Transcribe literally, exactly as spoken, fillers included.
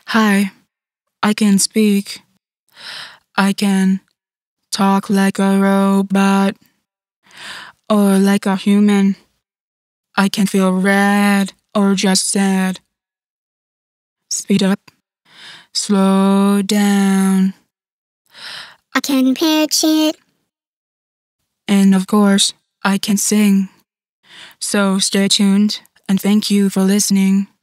Hi, I can speak. I can talk like a robot or like a human. I can feel red or just sad. Speed up, slow down, I can pitch it. and of course, I can sing. So stay tuned and thank you for listening.